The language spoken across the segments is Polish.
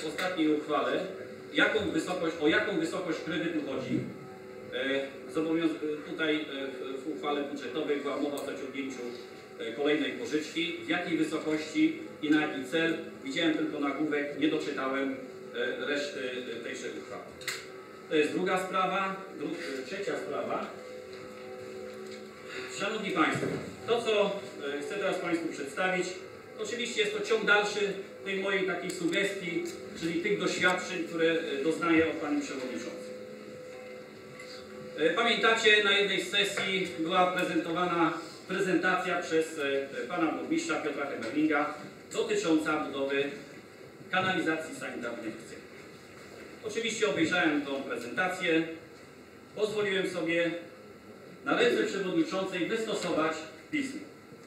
w ostatniej uchwale, o jaką wysokość kredytu chodzi. Tutaj w uchwale budżetowej była mowa o zaciągnięciu kolejnej pożyczki. W jakiej wysokości i na jaki cel? Widziałem tylko nagłówek, nie doczytałem reszty tejże uchwały. To jest druga sprawa. Trzecia sprawa. Szanowni Państwo, to co chcę teraz Państwu przedstawić, oczywiście jest to ciąg dalszy tej mojej takiej sugestii, czyli tych doświadczeń, które doznaję od Pani Przewodniczącej. Pamiętacie, na jednej z sesji była prezentowana prezentacja przez Pana Burmistrza Piotra Hemmerlinga dotycząca budowy kanalizacji sanitarnej w Kcyni. Oczywiście obejrzałem tą prezentację, pozwoliłem sobie na ręce Przewodniczącej wystosować pismo.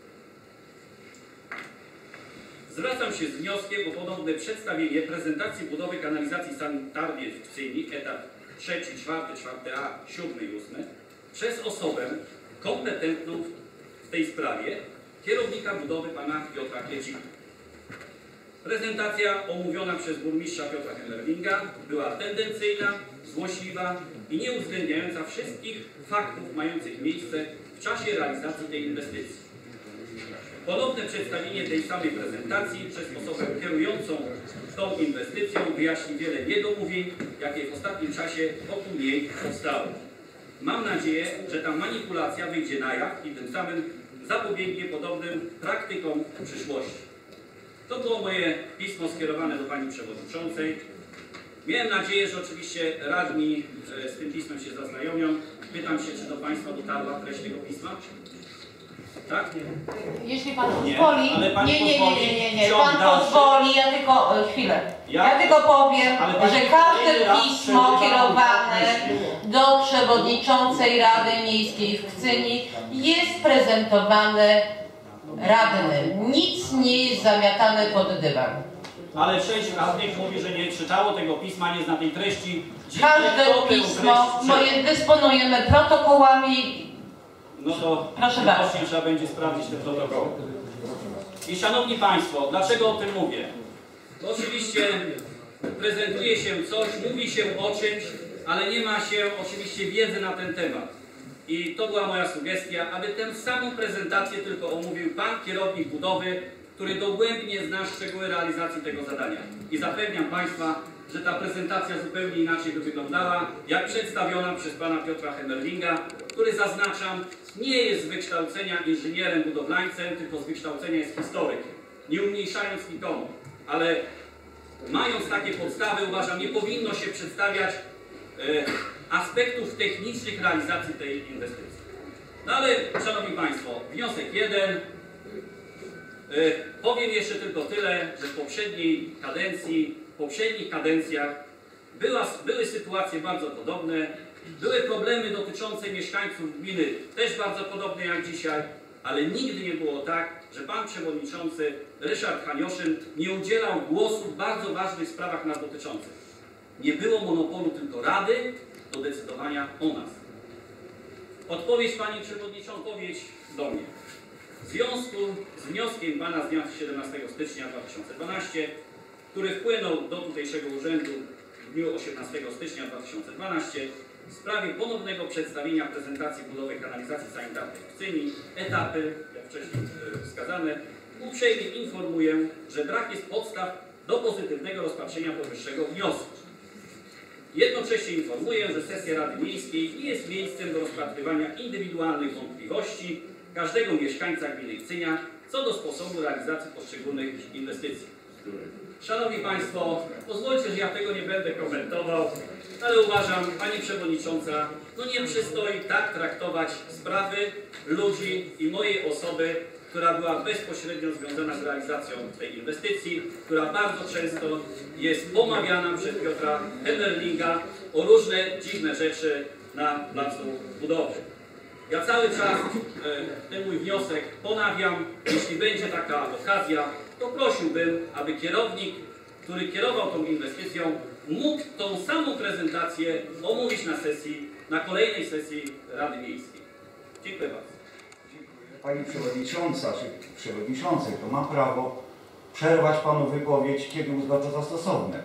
Zwracam się z wnioskiem o ponowne przedstawienie prezentacji budowy kanalizacji sanitarnej w Kcyni, etap 3, 4, 4a, 7 i 8, przez osobę kompetentną w tej sprawie, kierownika budowy Pana Piotra Kwiecika. Prezentacja omówiona przez burmistrza Piotra Hemmerlinga była tendencyjna, złośliwa i nie uwzględniająca wszystkich faktów mających miejsce w czasie realizacji tej inwestycji. Ponowne przedstawienie tej samej prezentacji przez osobę kierującą tą inwestycją wyjaśni wiele niedomówień, jakie w ostatnim czasie wokół niej powstały. Mam nadzieję, że ta manipulacja wyjdzie na jaw i tym samym zapobiegnie podobnym praktykom w przyszłości. To było moje pismo skierowane do Pani Przewodniczącej. Miałem nadzieję, że oczywiście radni z tym pismem się zaznajomią. Pytam się, czy do Państwa dotarła treść tego pisma? Tak? Jeśli Pan pozwoli, nie, Pan dalszy. pozwoli, ja tylko, chwilę. Ja tylko powiem, że każde pismo kierowane do Przewodniczącej Rady Miejskiej w Kcyni jest prezentowane radnym. Nic nie jest zamiatane pod dywan. Ale część radnych mówi, że nie czytało tego pisma, nie zna tej treści. Każde pismo, dysponujemy protokołami. No to proszę bardzo. trzeba będzie sprawdzić te protokoły. I szanowni Państwo, dlaczego o tym mówię? Bo oczywiście prezentuje się coś, mówi się o czymś, ale nie ma się oczywiście wiedzy na ten temat. I to była moja sugestia, aby tę samą prezentację tylko omówił Pan kierownik budowy, który dogłębnie zna szczegóły realizacji tego zadania. I zapewniam Państwa, że ta prezentacja zupełnie inaczej by wyglądała, jak przedstawiona przez Pana Piotra Hemmerlinga, który, zaznaczam, nie jest z wykształcenia inżynierem budowlańcem, tylko z wykształcenia jest historykiem. Nie umniejszając nikomu, ale mając takie podstawy, uważam, nie powinno się przedstawiać aspektów technicznych realizacji tej inwestycji. No ale, Szanowni Państwo, wniosek jeden. Powiem jeszcze tylko tyle, że w poprzednich kadencjach były sytuacje bardzo podobne, były problemy dotyczące mieszkańców gminy, też bardzo podobne jak dzisiaj, ale nigdy nie było tak, że Pan Przewodniczący Ryszard Hanioszyn nie udzielał głosu w bardzo ważnych sprawach nas dotyczących. Nie było monopolu tylko Rady do decydowania o nas. Odpowiedź Pani Przewodniczącej, odpowiedź do mnie. W związku z wnioskiem Pana z dnia 17 stycznia 2012, który wpłynął do tutejszego urzędu w dniu 18 stycznia 2012 w sprawie ponownego przedstawienia prezentacji budowy kanalizacji sanitarnej w Kcyni, etapy, jak wcześniej wskazane, uprzejmie informuję, że brak jest podstaw do pozytywnego rozpatrzenia powyższego wniosku. Jednocześnie informuję, że sesja Rady Miejskiej nie jest miejscem do rozpatrywania indywidualnych wątpliwości każdego mieszkańca gminy Kcynia co do sposobu realizacji poszczególnych inwestycji. Szanowni Państwo, pozwólcie, że ja tego nie będę komentował, ale uważam, Pani Przewodnicząca, no nie przystoi tak traktować sprawy, ludzi i mojej osoby, która była bezpośrednio związana z realizacją tej inwestycji, która bardzo często jest pomawiana przez Piotra Hemmerlinga o różne dziwne rzeczy na placu budowy. Ja cały czas ten mój wniosek ponawiam. Jeśli będzie taka okazja, to prosiłbym, aby kierownik, który kierował tą inwestycją, mógł tą samą prezentację omówić na kolejnej sesji Rady Miejskiej. Dziękuję bardzo. Pani Przewodnicząca, czy Przewodniczący, to ma prawo przerwać Panu wypowiedź, kiedy uzna to za stosowne.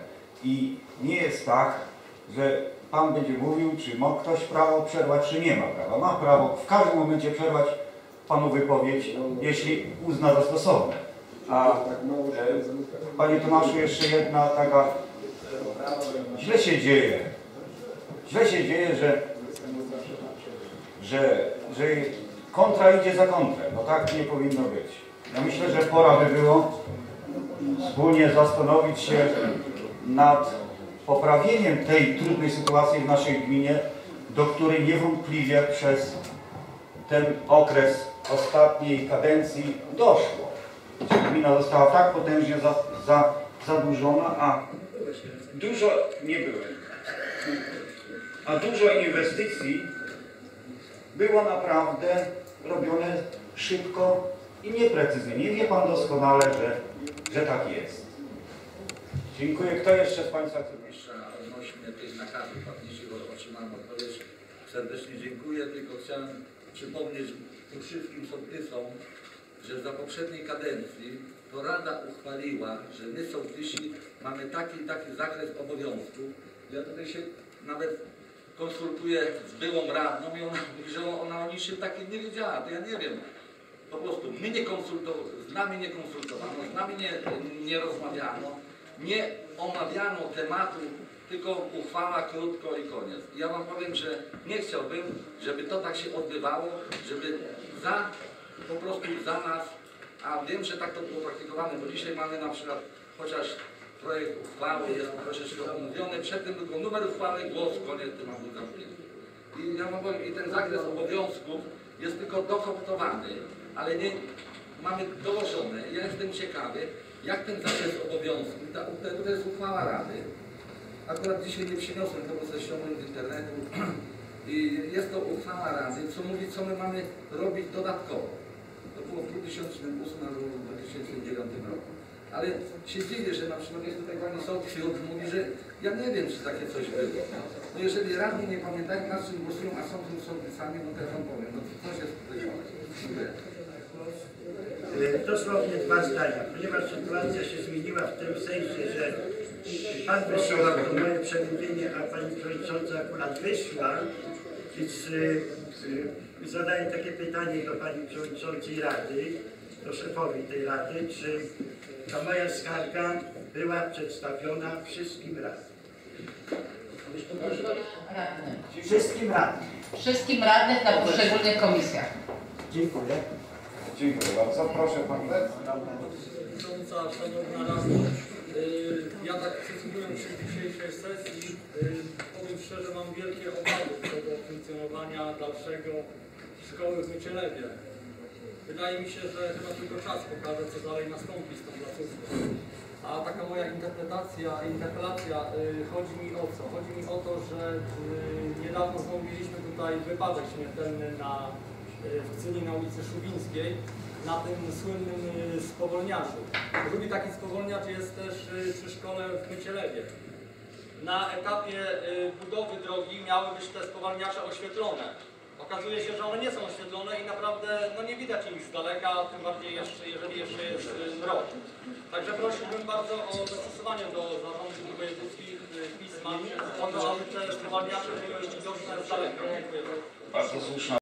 I nie jest tak, że Pan będzie mówił, czy ma ktoś prawo przerwać, czy nie ma prawa. Ma prawo w każdym momencie przerwać Panu wypowiedź, jeśli uzna za stosowne. A Panie Tomaszu, jeszcze jedna taka, źle się dzieje, że kontra idzie za kontrę. No tak nie powinno być. Ja myślę, że pora by było wspólnie zastanowić się nad poprawieniem tej trudnej sytuacji w naszej gminie, do której niewątpliwie przez ten okres ostatniej kadencji doszło. Gmina została tak potężnie zadłużona, a dużo nie były. A dużo inwestycji było naprawdę robione szybko i nieprecyzyjnie. Wie Pan doskonale, że tak jest. Dziękuję. Kto jeszcze z Państwa chce? Odnośnie tych nakazów płatniczych otrzymałem odpowiedź. Serdecznie dziękuję, tylko chciałem przypomnieć tym wszystkim sołtysom, że za poprzedniej kadencji to Rada uchwaliła, że my sołtysi mamy taki zakres obowiązków. Ja tutaj się nawet konsultuję z byłą radną i ona mówi, że ona o niczym takim nie wiedziała, to ja nie wiem. Po prostu z nami nie konsultowano, z nami nie rozmawiano, nie omawiano tematu, tylko uchwała krótko i koniec. I ja Wam powiem, że nie chciałbym, żeby to tak się odbywało, żeby po prostu za nas, a wiem, że tak to było praktykowane, bo dzisiaj mamy na przykład, chociaż projekt uchwały jest troszeczkę omówiony, przedtem tylko numer uchwały, głos, koniec, temat był zamknięty. I ja Wam powiem, i ten zakres obowiązków jest tylko dokoptowany, ale nie mamy dołożone. Ja jestem ciekawy, jak ten zakres obowiązków, to jest uchwała Rady. Akurat dzisiaj nie przyniosłem tego ze ściągnięć z internetu. I jest to uchwała Rady, co mówi, co my mamy robić dodatkowo. To było w 2008 albo w 2009 roku. Ale się dziwię, że na przykład jest tutaj pani sołtys i on mówi, że ja nie wiem, czy takie coś było. No jeżeli radni nie pamiętają, nad czym głosują, a są tym sołtysami, no to ja wam powiem, no to coś jest tutaj źle. Dosłownie 2 zdania, ponieważ sytuacja się zmieniła w tym sensie, że Pan wysłał to moje przemówienie, a Pani Przewodnicząca akurat wyszła, więc zadaję takie pytanie do Pani Przewodniczącej Rady, do szefowi tej Rady, czy ta moja skarga była przedstawiona wszystkim radnym? Wszystkim radnym. Wszystkim radnych na poszczególnych komisjach. Dziękuję. Dziękuję bardzo. Proszę Pani. Szanowna Rado, ja tak przysłuchując się dzisiejszej sesji, powiem szczerze, mam wielkie obawy co do funkcjonowania dalszego szkoły w Mycielewie. Wydaje mi się, że chyba tylko czas pokaże, co dalej nastąpi z tą placówką. A taka moja interpelacja, chodzi mi o co? Chodzi mi o to, że niedawno znowu mieliśmy tutaj wypadek śmiertelny w Kcyni na ulicy Szubińskiej, na tym słynnym spowolniaczu. Drugi taki spowolniacz jest też przy szkole w Mycielewie. Na etapie budowy drogi miały być te spowalniacze oświetlone. Okazuje się, że one nie są oświetlone i naprawdę nie widać ich z daleka, tym bardziej jeżeli jeszcze jest mrok. Także prosiłbym bardzo o zastosowanie do zarządów wojewódzkich pisma o to, aby te spowalniacze były widoczne z daleka. Dziękuję. Bardzo słuszna.